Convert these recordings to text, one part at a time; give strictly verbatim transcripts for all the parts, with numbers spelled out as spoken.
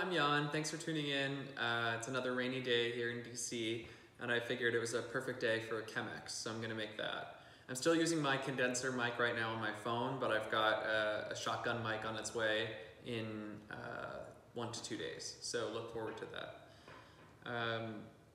I'm Jan. Thanks for tuning in. Uh, it's another rainy day here in D C, and I figured it was a perfect day for a Chemex, so I'm going to make that. I'm still using my condenser mic right now on my phone, but I've got a, a shotgun mic on its way in uh, one to two days, so look forward to that. Um,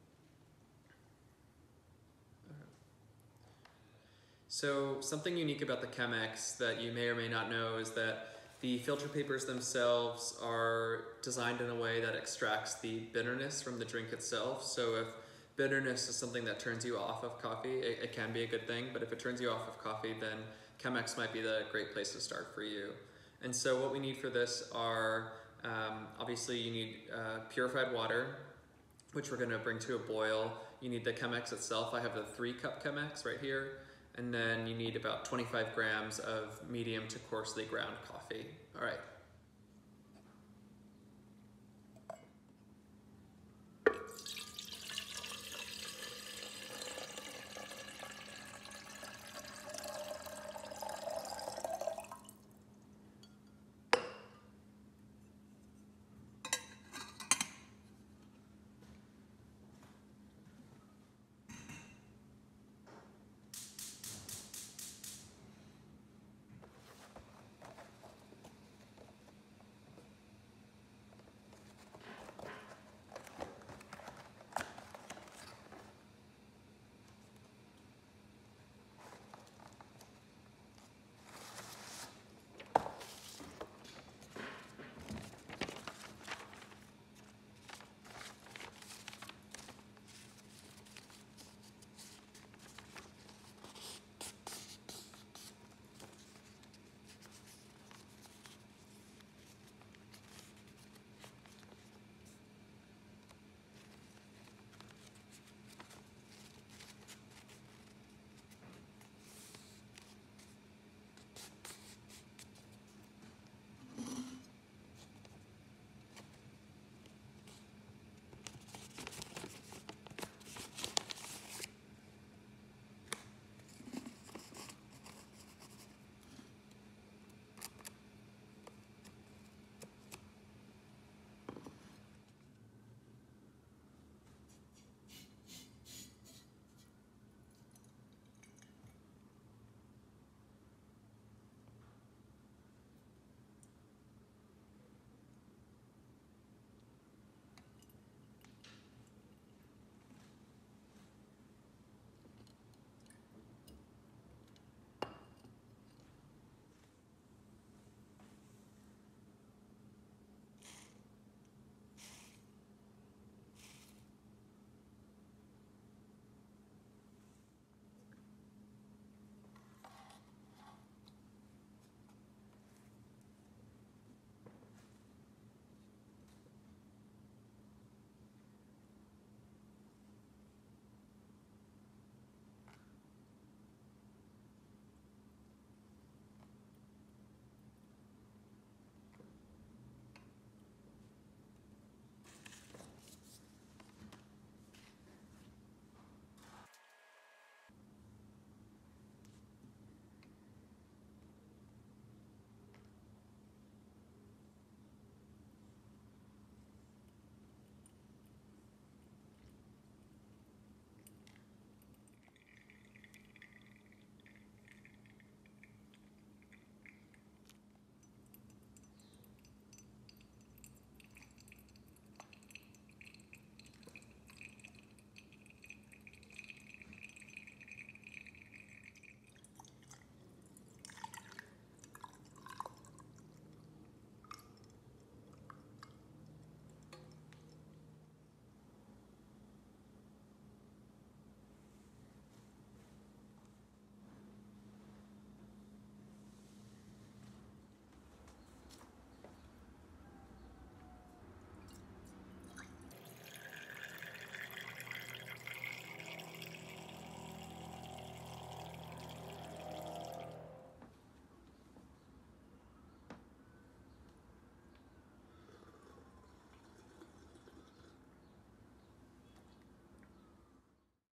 so something unique about the Chemex that you may or may not know is that the filter papers themselves are designed in a way that extracts the bitterness from the drink itself. So if bitterness is something that turns you off of coffee, it, it can be a good thing, but if it turns you off of coffee, then Chemex might be the great place to start for you. And so what we need for this are, um, obviously you need uh, purified water, which we're gonna bring to a boil. You need the Chemex itself. I have the three cup Chemex right here. And then you need about twenty-five grams of medium to coarsely ground coffee. All right,